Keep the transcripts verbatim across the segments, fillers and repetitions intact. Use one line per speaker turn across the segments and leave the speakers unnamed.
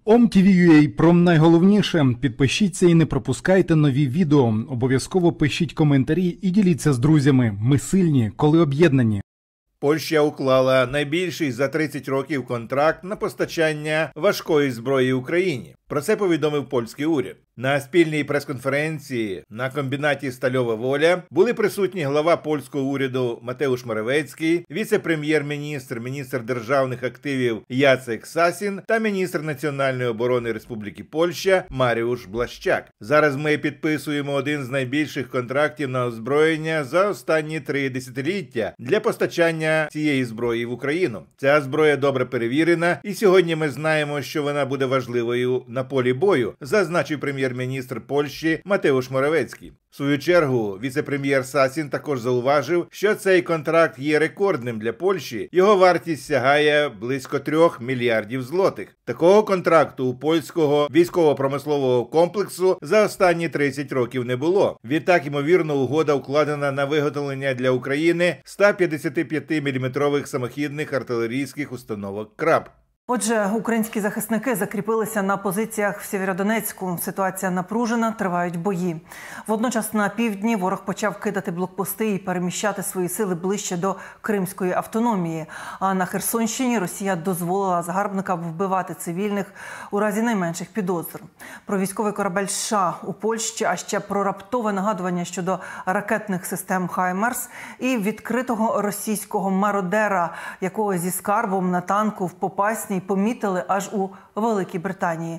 ом.ті.ві.ю.а про найголовніше. Підпишіться і не пропускайте нові відео. Обов'язково пишіть коментарі і діліться з друзями. Ми сильні, коли об'єднані.
Польща уклала найбільший за тридцять років контракт на постачання важкої зброї Україні. Про це повідомив польський уряд. На спільній прес-конференції на комбінаті «Стальова воля» були присутні глава польського уряду Матеуш Моравецький, віце-прем'єр-міністр, міністр державних активів Яцек Сасін та міністр національної оборони Республіки Польща Маріуш Блащак. Зараз ми підписуємо один з найбільших контрактів на озброєння за останні три десятиліття для постачання цієї зброї в Україну. Ця зброя добре перевірена, і сьогодні ми знаємо, що вона буде важливою на полі бою, зазначив прем'єр-міністр Польщі Матеуш Моравецький. В свою чергу, віце-прем'єр Сасін також зауважив, що цей контракт є рекордним для Польщі. Його вартість сягає близько трьох мільярдів злотих. Такого контракту у польського військово-промислового комплексу за останні тридцять років не було. Відтак, ймовірно, угода укладена на виготовлення для України ста п'ятдесятип'ятиміліметрових самохідних артилерійських установок «Краб».
Отже, українські захисники закріпилися на позиціях в Сєвєродонецьку. Ситуація напружена, тривають бої. Водночас на півдні ворог почав кидати блокпости і переміщати свої сили ближче до Кримської автономії. А на Херсонщині Росія дозволила загарбникам вбивати цивільних у разі найменших підозр. Про військовий корабель США у Польщі, а ще про раптове нагадування щодо ракетних систем «Хаймарс» і відкритого російського мародера, якого зі скарбом на танку в Попасній помітили аж у Великій Британії.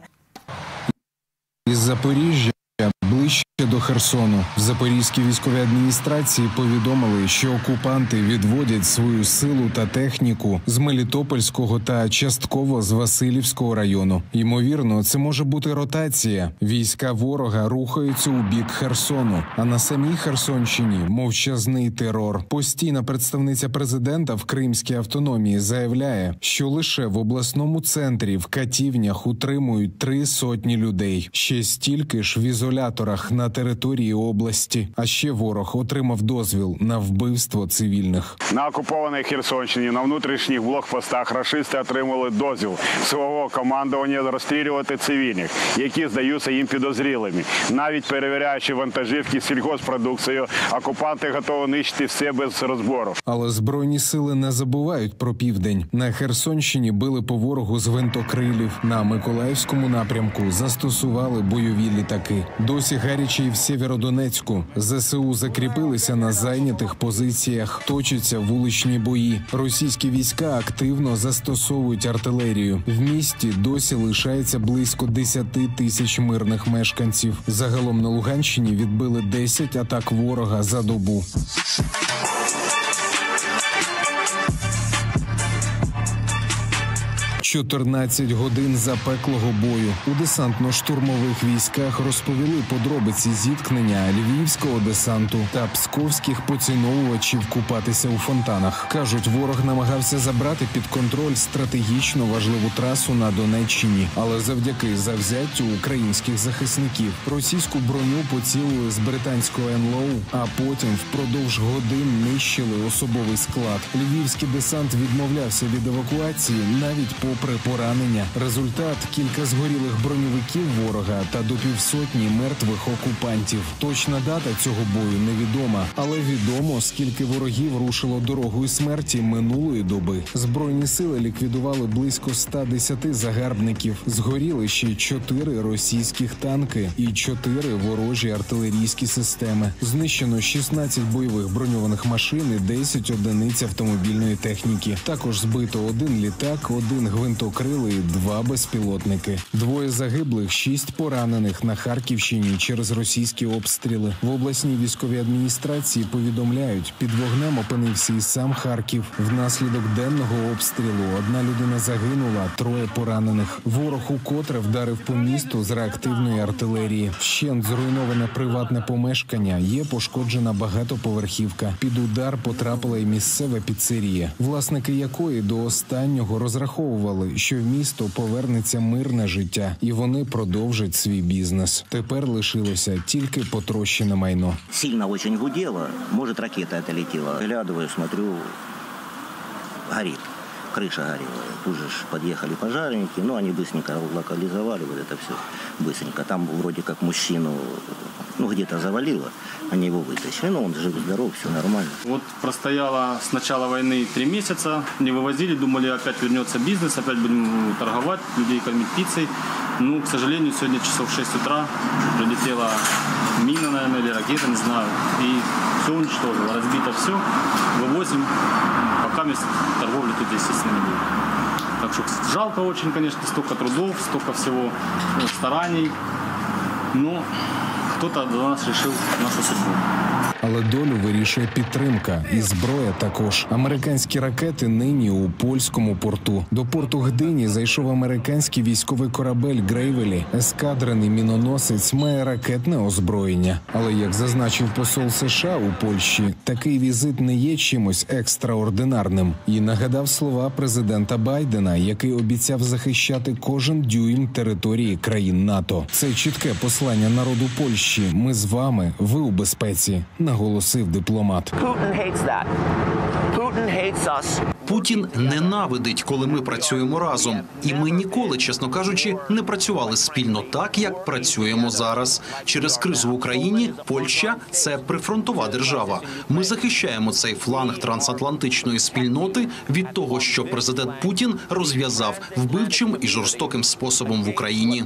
Із Запоріжжя ближче до Херсону. В Запорізькій військовій адміністрації повідомили, що окупанти відводять свою силу та техніку з Мелітопольського та частково з Василівського району. Ймовірно, це може бути ротація. Війська ворога рухаються у бік Херсону, а на самій Херсонщині мовчазний терор. Постійна представниця президента в Кримській автономії заявляє, що лише в обласному центрі в катівнях утримують три сотні людей. Ще стільки ж в ізоляторах на території області. А ще ворог отримав дозвіл на вбивство цивільних.
На окупованій Херсонщині на внутрішніх блокпостах рашисти отримали дозвіл свого командування розстрілювати цивільних, які здаються їм підозрілими. Навіть перевіряючи вантажівки з сільгосппродукцією, окупанти готові нищити все без розбору. Але
Збройні сили не забувають про південь. На Херсонщині били по ворогу з гвинтокрилів. На Миколаївському напрямку застосували бойові літаки. Досі гаряче і в Сєвєродонецьку. ЗСУ закріпилися на зайнятих позиціях, точаться вуличні бої. Російські війська активно застосовують артилерію. В місті досі лишається близько десяти тисяч мирних мешканців. Загалом на Луганщині відбили десять атак ворога за добу. чотирнадцять годин запеклого бою. У десантно-штурмових військах розповіли подробиці зіткнення львівського десанту та псковських поціновувачів купатися у фонтанах. Кажуть, ворог намагався забрати під контроль стратегічно важливу трасу на Донеччині. Але завдяки завзяттю українських захисників російську броню поцілили з британського ен ел о, а потім впродовж годин нищили особовий склад. Львівський десант відмовлявся від евакуації навіть попри При поранення. Результат – кілька згорілих броньовиків ворога та до півсотні мертвих окупантів. Точна дата цього бою невідома, але відомо, скільки ворогів рушило дорогою смерті минулої доби. Збройні сили ліквідували близько ста десяти загарбників. Згоріли ще чотири російських танки і чотири ворожі артилерійські системи. Знищено шістнадцять бойових броньованих машин і десять одиниць автомобільної техніки. Також збито один літак, один гвинтокрилий, два безпілотники. Двоє загиблих, шість поранених на Харківщині через російські обстріли. В обласній військовій адміністрації повідомляють, під вогнем опинився і сам Харків. Внаслідок денного обстрілу одна людина загинула, троє поранених. Ворог укотре вдарив по місту з реактивної артилерії. Вщент зруйноване приватне помешкання, є пошкоджена багатоповерхівка. Під удар потрапила і місцева піцерія, власники якої до останнього розраховували, що в місто повернеться мирне життя, і вони продовжать свій бізнес. Тепер лишилося тільки потрощене майно.
Сильно очень гудело, може ракета долетіла. Глядываю, смотрю, горить. крыша горела. Тут же подъехали пожарники, но они быстренько локализовали вот это все, быстренько. Там вроде как мужчину, ну, где-то завалило, они его вытащили. Ну, он жив-здоров, все нормально.
Вот простояла с начала войны три месяца, не вывозили, думали, опять вернется бизнес, опять будем торговать, людей кормить пиццей. Ну, к сожалению, сегодня часов в шесть утра прилетела мина, наверное, или ракета, не знаю, и все уничтожило, разбито все, вывозим, пока торговли тут, естественно, не будет. Так что жалко очень, конечно, столько трудов, столько всего, ну, стараний, но кто-то до нас решил нашу судьбу.
Але долю вирішує підтримка. І зброя також. Американські ракети нині у польському порту. До порту Гдині зайшов американський військовий корабель «Грейвелі». Ескадрений міноносець має ракетне озброєння. Але, як зазначив посол США у Польщі, такий візит не є чимось екстраординарним. І нагадав слова президента Байдена, який обіцяв захищати кожен дюйм території країн НАТО. Це чітке послання народу Польщі. Ми з вами, ви у безпеці. Наголосив дипломат.
Путін ненавидить, коли ми працюємо разом. І ми ніколи, чесно кажучи, не працювали спільно так, як працюємо зараз. Через кризу в Україні Польща – це прифронтова держава. Ми захищаємо цей фланг трансатлантичної спільноти від того, що президент Путін розв'язав вбивчим і жорстоким способом в Україні.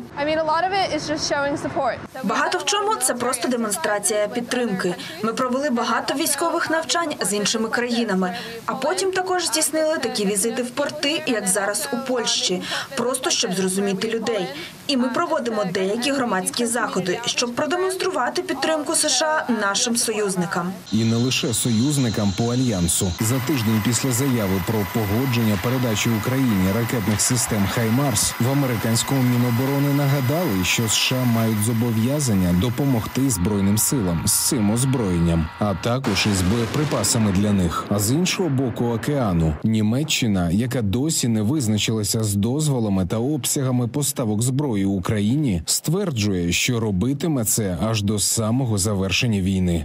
Багато в чому це просто демонстрація підтримки. Ми провели багато військових навчань з іншими країнами, а потім також здійснили такі візити в порти, як зараз у Польщі, просто щоб зрозуміти людей. І ми проводимо деякі громадські заходи, щоб продемонструвати підтримку США нашим союзникам.
І не лише союзникам по Альянсу. За тиждень після заяви про погодження передачі Україні ракетних систем «Хаймарс» в американському Міноборони нагадали, що США мають зобов'язання допомогти Збройним силам з цим озброєнням, а також із боєприпасами для них. А з іншого боку океану Німеччина, яка досі не визначилася з дозволами та обсягами поставок зброї Україні, стверджує, що робитиме це аж до самого завершення війни.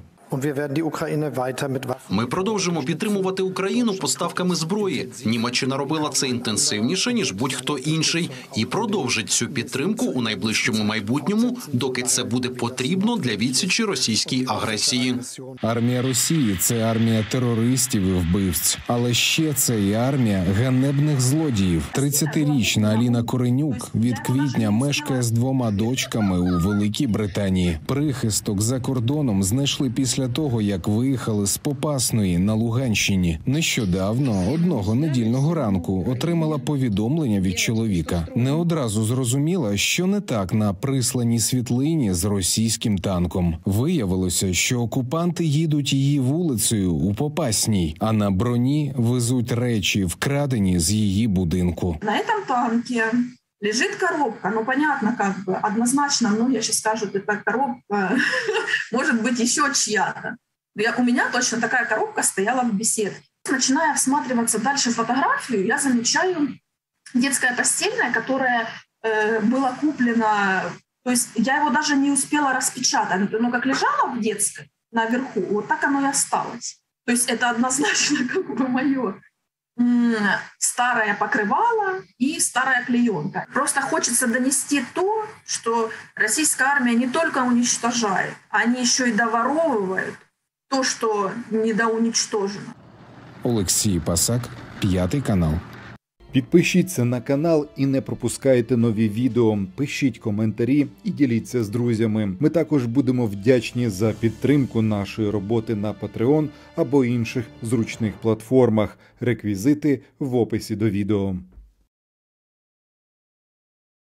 Ми продовжимо підтримувати Україну поставками зброї. Німеччина робила це інтенсивніше, ніж будь-хто інший, і продовжить цю підтримку у найближчому майбутньому, доки це буде потрібно для відсічі російській агресії.
Армія Росії – це армія терористів і вбивць. Але ще це і армія ганебних злодіїв. тридцятирічна Аліна Коренюк від квітня мешкає з двома дочками у Великій Британії. Прихисток за кордоном знайшли після того, як виїхали з Попасної на Луганщині. Нещодавно, одного недільного ранку, отримала повідомлення від чоловіка. Не одразу зрозуміла, що не так на присланій світлині з російським танком. Виявилося, що окупанти їдуть її вулицею у Попасній, а на броні везуть речі, вкрадені з її будинку.
На этом танке лежит коробка, ну понятно, как бы, однозначно, ну я сейчас скажу, это коробка, может быть, еще чья-то. Я, у меня точно такая коробка стояла в беседке. Начиная всматриваться дальше в фотографию, я замечаю детское постельное, которое э, было куплено, то есть я его даже не успела распечатать, ну как лежало в детской наверху, вот так оно и осталось. То есть это однозначно как бы мое. Старое покрывало и старая клеенка. Просто хочется донести то, что российская армия не только уничтожает, они еще и доворовывают то, что недоуничтожено.
Олексій Пасак, П'ятий канал.
Підпишіться на канал і не пропускайте нові відео, пишіть коментарі і діліться з друзями. Ми також будемо вдячні за підтримку нашої роботи на Patreon або інших зручних платформах. Реквізити в описі до відео.